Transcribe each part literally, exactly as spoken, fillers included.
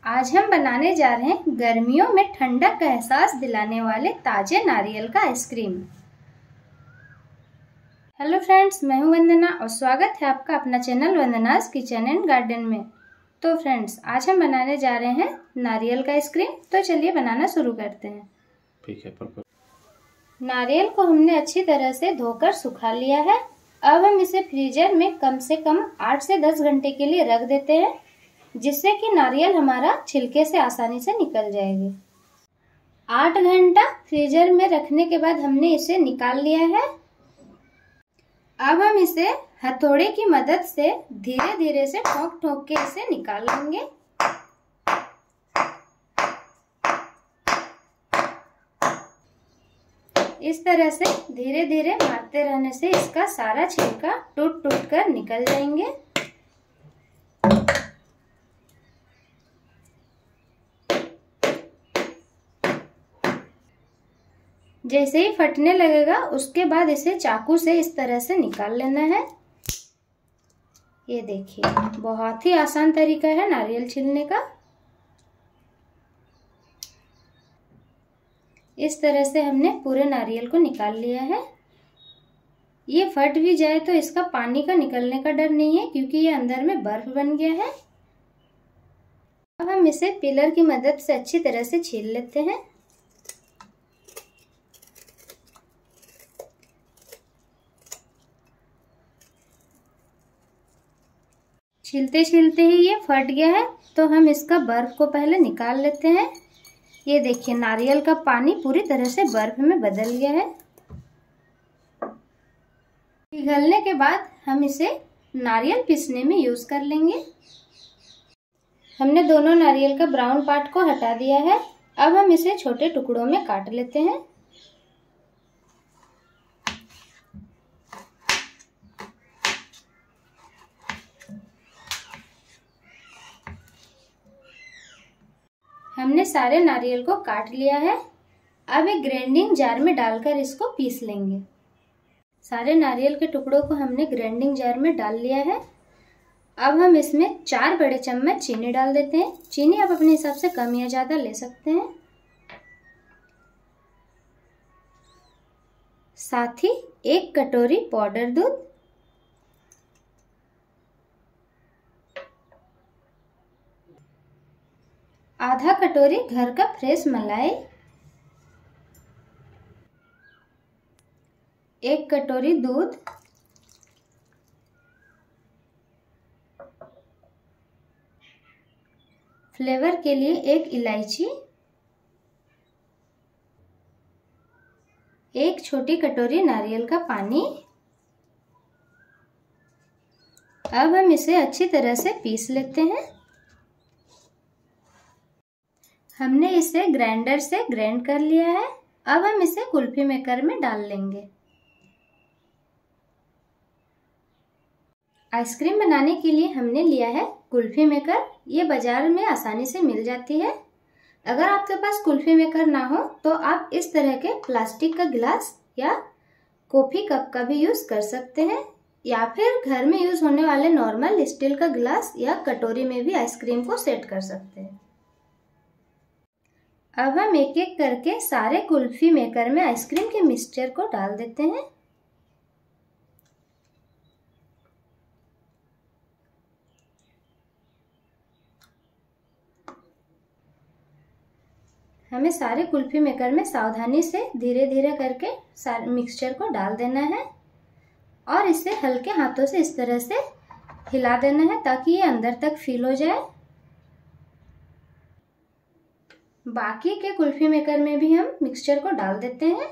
आज हम बनाने जा रहे हैं गर्मियों में ठंडक का एहसास दिलाने वाले ताजे नारियल का आइसक्रीम। हेलो फ्रेंड्स, मैं हूं वंदना और स्वागत है आपका अपना channel Vandana's kitchen and garden में। तो फ्रेंड्स, आज हम बनाने जा रहे हैं नारियल का आइसक्रीम। तो चलिए बनाना शुरू करते हैं। ठीक है। पर नारियल को हमने अच्छी तरह से धोकर सुखा लिया है। अब हम इसे फ्रीजर में कम से कम आठ से दस घंटे के लिए रख देते हैं, जिससे कि नारियल हमारा छिलके से आसानी से निकल जाएगी। आठ घंटा फ्रीजर में रखने के बाद हमने इसे निकाल लिया है। अब हम इसे हथौड़े की मदद से धीरे धीरे से ठोक ठोक के इसे निकाल लेंगे। इस तरह से धीरे धीरे मारते रहने से इसका सारा छिलका टूट टूट कर निकल जाएंगे। जैसे ही फटने लगेगा उसके बाद इसे चाकू से इस तरह से निकाल लेना है। ये देखिए, बहुत ही आसान तरीका है नारियल छीलने का। इस तरह से हमने पूरे नारियल को निकाल लिया है। ये फट भी जाए तो इसका पानी का निकलने का डर नहीं है, क्योंकि ये अंदर में बर्फ बन गया है। अब हम इसे पिलर की मदद से अच्छी तरह से छील लेते हैं। छीलते छीलते ही ये फट गया है, तो हम इसका बर्फ को पहले निकाल लेते हैं। ये देखिए, नारियल का पानी पूरी तरह से बर्फ में बदल गया है। पिघलने के बाद हम इसे नारियल पीसने में यूज कर लेंगे। हमने दोनों नारियल का ब्राउन पार्ट को हटा दिया है। अब हम इसे छोटे टुकड़ों में काट लेते हैं। हमने सारे नारियल को काट लिया है। अब एक ग्राइंडिंग जार में डालकर इसको पीस लेंगे। सारे नारियल के टुकड़ों को हमने ग्राइंडिंग जार में डाल लिया है। अब हम इसमें चार बड़े चम्मच चीनी डाल देते हैं। चीनी आप अपने हिसाब से कम या ज्यादा ले सकते हैं। साथ ही एक कटोरी पाउडर दूध, आधा कटोरी घर का फ्रेश मलाई, एक कटोरी दूध, फ्लेवर के लिए एक इलायची, एक छोटी कटोरी नारियल का पानी। अब हम इसे अच्छी तरह से पीस लेते हैं। हमने इसे ग्राइंडर से ग्राइंड कर लिया है। अब हम इसे कुल्फी मेकर में डाल लेंगे। आइसक्रीम बनाने के लिए हमने लिया है कुल्फी मेकर। ये बाजार में आसानी से मिल जाती है। अगर आपके पास कुल्फी मेकर ना हो तो आप इस तरह के प्लास्टिक का गिलास या कॉफी कप का भी यूज कर सकते हैं, या फिर घर में यूज होने वाले नॉर्मल स्टील का गिलास या कटोरी में भी आइसक्रीम को सेट कर सकते हैं। अब हम एक एक करके सारे कुल्फी मेकर में आइसक्रीम के मिक्सचर को डाल देते हैं। हमें सारे कुल्फी मेकर में सावधानी से धीरे धीरे करके सारे मिक्सचर को डाल देना है और इसे हल्के हाथों से इस तरह से हिला देना है, ताकि ये अंदर तक फिल हो जाए। बाकी के कुल्फी मेकर में भी हम मिक्सचर को डाल देते हैं।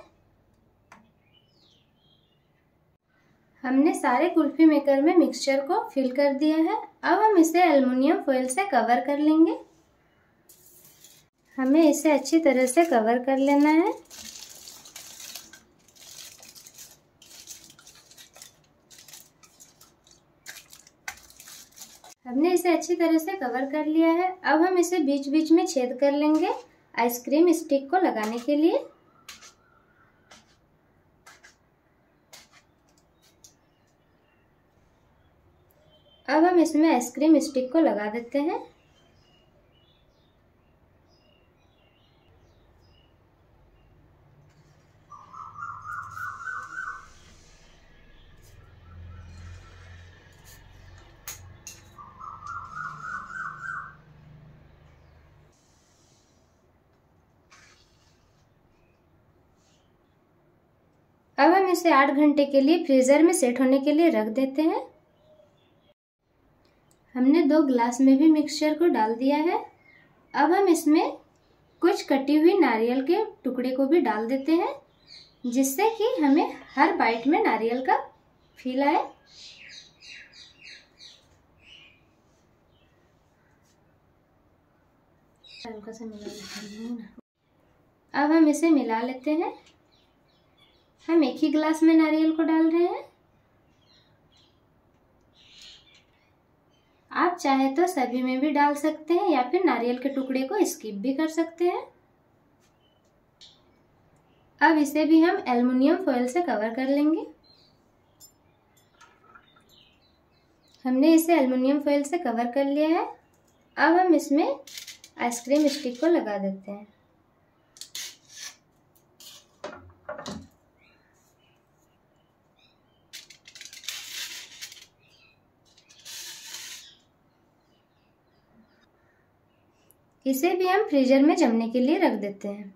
हमने सारे कुल्फी मेकर में मिक्सचर को फिल कर दिया है। अब हम इसे एल्युमिनियम फॉइल से कवर कर लेंगे। हमें इसे अच्छी तरह से कवर कर लेना है। हमने इसे अच्छी तरह से कवर कर लिया है। अब हम इसे बीच बीच में छेद कर लेंगे आइसक्रीम स्टिक को लगाने के लिए। अब हम इसमें आइसक्रीम स्टिक को लगा देते हैं। अब हम इसे आठ घंटे के लिए फ्रीजर में सेट होने के लिए रख देते हैं। हमने दो ग्लास में भी मिक्सचर को डाल दिया है। अब हम इसमें कुछ कटी हुई नारियल के टुकड़े को भी डाल देते हैं, जिससे कि हमें हर बाइट में नारियल का फील आए। हल्का सा मिला लेते हैं। अब हम इसे मिला लेते हैं। हम एक ही ग्लास में नारियल को डाल रहे हैं। आप चाहे तो सभी में भी डाल सकते हैं या फिर नारियल के टुकड़े को स्किप भी कर सकते हैं। अब इसे भी हम एल्युमिनियम फॉयल से कवर कर लेंगे। हमने इसे एल्युमिनियम फॉयल से कवर कर लिया है। अब हम इसमें आइसक्रीम स्टिक को लगा देते हैं। इसे भी हम फ्रीजर में जमने के लिए रख देते हैं।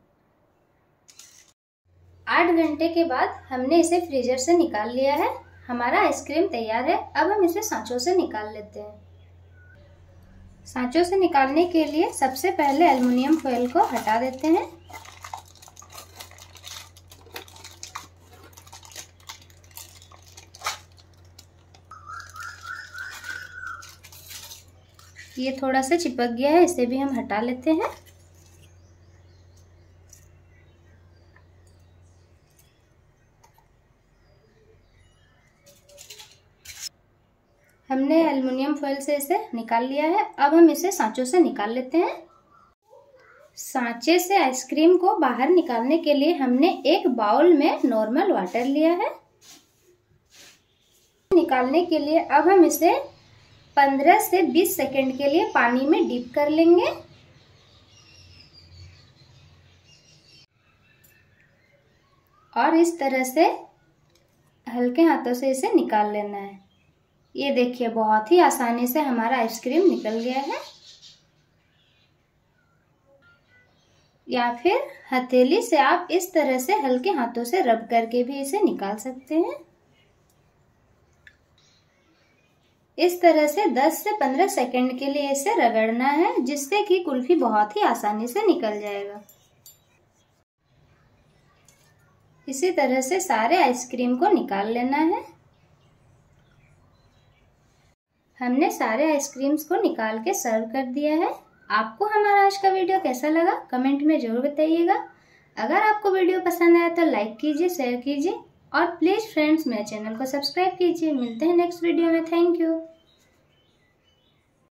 आठ घंटे के बाद हमने इसे फ्रीजर से निकाल लिया है। हमारा आइसक्रीम तैयार है। अब हम इसे सांचों से निकाल लेते हैं। सांचों से निकालने के लिए सबसे पहले एल्युमिनियम फॉयल को हटा देते हैं। ये थोड़ा सा चिपक गया है, इसे भी हम हटा लेते हैं। हमने एल्युमिनियम फॉयल से इसे निकाल लिया है। अब हम इसे सांचों से निकाल लेते हैं। सांचे से आइसक्रीम को बाहर निकालने के लिए हमने एक बाउल में नॉर्मल वाटर लिया है। निकालने के लिए अब हम इसे पंद्रह से बीस सेकंड के लिए पानी में डिप कर लेंगे। और इस तरह से हल्के हाथों से इसे निकाल लेना है। ये देखिए, बहुत ही आसानी से हमारा आइसक्रीम निकल गया है। या फिर हथेली से आप इस तरह से हल्के हाथों से रब करके भी इसे निकाल सकते हैं। इस तरह से दस से पंद्रह सेकंड के लिए इसे रगड़ना है, जिससे कि कुल्फी बहुत ही आसानी से निकल जाएगा। इसी तरह से सारे आइसक्रीम को निकाल लेना है। हमने सारे आइसक्रीम्स को निकाल के सर्व कर दिया है। आपको हमारा आज का वीडियो कैसा लगा कमेंट में जरूर बताइएगा। अगर आपको वीडियो पसंद आया तो लाइक कीजिए, शेयर कीजिए और प्लीज फ्रेंड्स मेरे चैनल को सब्सक्राइब कीजिए। मिलते हैं नेक्स्ट वीडियो में। Thank you.